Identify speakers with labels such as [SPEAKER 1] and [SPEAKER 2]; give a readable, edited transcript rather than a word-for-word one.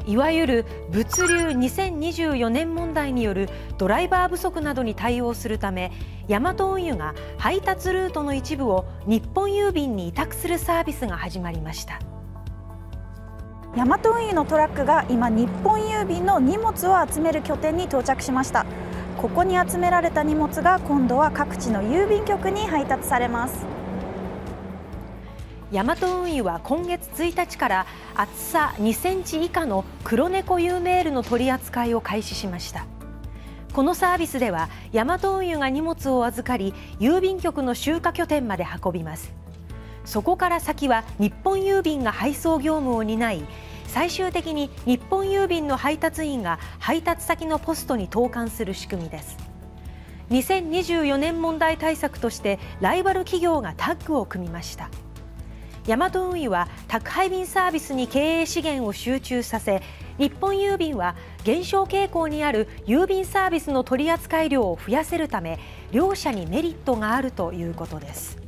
[SPEAKER 1] いわゆる物流2024年問題によるドライバー不足などに対応するため、ヤマト運輸が配達ルートの一部を日本郵便に委託するサービスが始まりました。
[SPEAKER 2] ヤマト運輸のトラックが今、日本郵便の荷物を集める拠点に到着しました。ここに集められた荷物が今度は各地の郵便局に配達されます。
[SPEAKER 1] ヤマト運輸は今月1日から厚さ2センチ以下の黒猫 U メールの取り扱いを開始しました。このサービスではヤマト運輸が荷物を預かり、郵便局の集荷拠点まで運びます。そこから先は日本郵便が配送業務を担い、最終的に日本郵便の配達員が配達先のポストに投函する仕組みです。2024年問題対策としてライバル企業がタッグを組みました。ヤマト運輸は宅配便サービスに経営資源を集中させ、日本郵便は減少傾向にある郵便サービスの取扱量を増やせるため、両社にメリットがあるということです。